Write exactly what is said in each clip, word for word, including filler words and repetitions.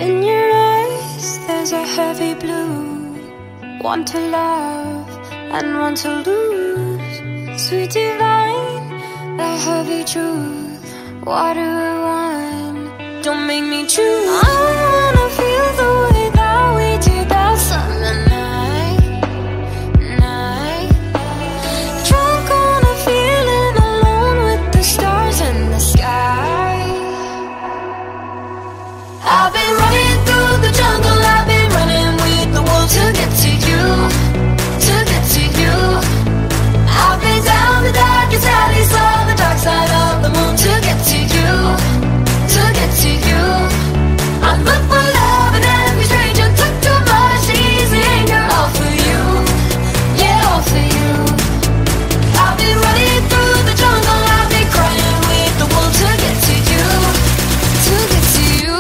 In your eyes there's a heavy blue, one to love and one to lose. Sweet divine, a heavy truth, water or wine, don't make me choose. I wanna feel the way that we did that summer night, night. Drunk on a feeling, alone with the stars in the sky. I've been running through the jungle, I've been running with the wolves to get to you, to get to you. I've been down the darkest alley, saw the dark side of the moon to get to you, to get to you. I look for love and every stranger took too much easy anger, all for you, yeah, all for you. I've been running through the jungle, I've been crying with the wolves to get to you, to get to you.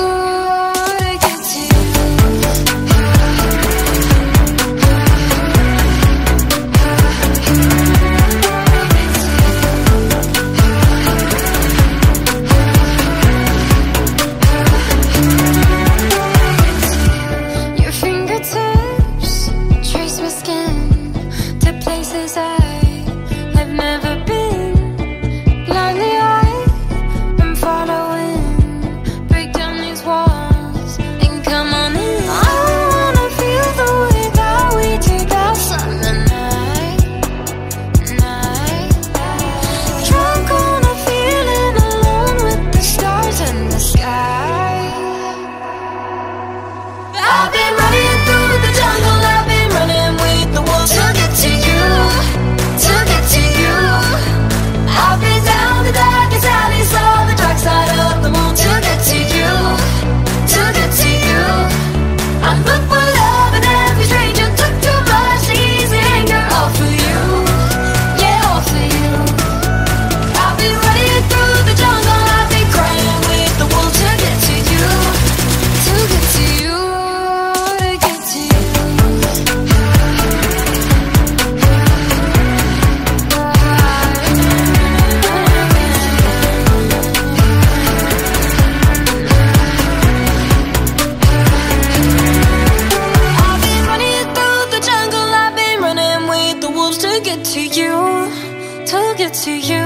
To you,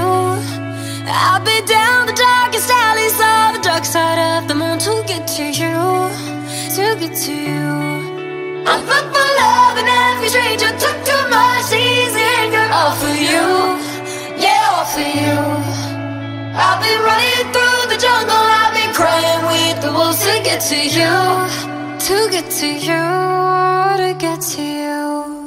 I've been down the darkest alleys, saw the dark side of the moon to get to you, to get to you. I look for love and every stranger took too much easy anger, all for you, yeah, all for you. I've been running through the jungle, I've been crying with the wolves to get to you, to get to you, to get to you.